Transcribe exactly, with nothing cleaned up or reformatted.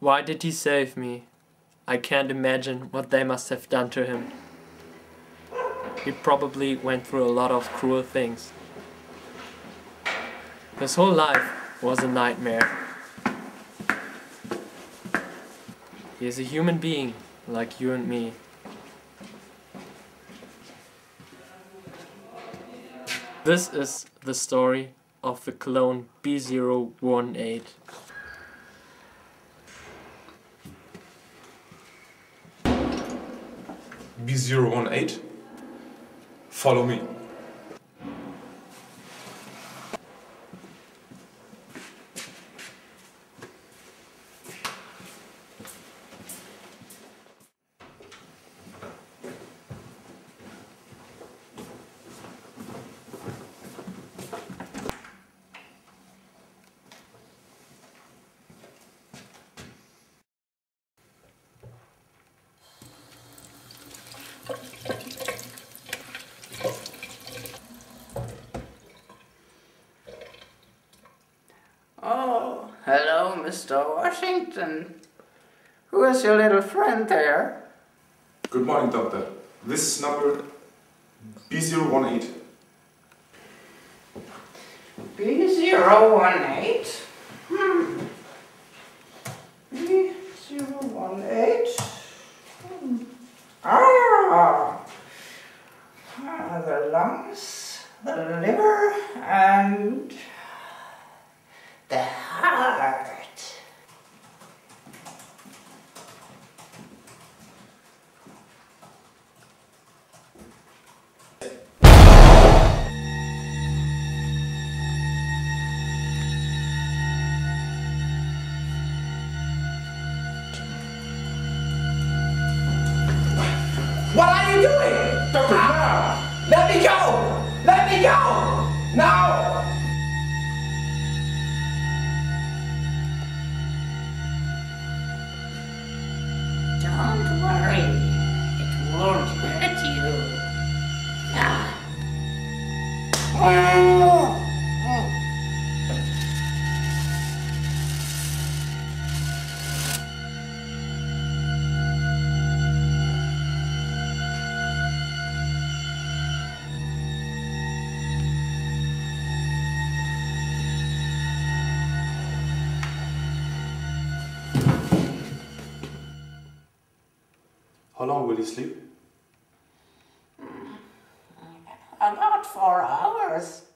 Why did he save me? I can't imagine what they must have done to him. He probably went through a lot of cruel things. His whole life was a nightmare. He is a human being, like you and me. This is the story of the clone B zero one eight. B zero one eight, follow me. Oh, hello, Mister Washington. Who is your little friend there? Good morning, Doctor. This is number B zero one eight. B zero one eight? Hmm. B zero one eight? Hmm. Ah! ah! The lungs, the liver, and the heart. What are you doing? Doctor, now! Let me go! Let me go! Now! Don't worry, it won't hurt you. Ah. How long will you sleep? About four hours.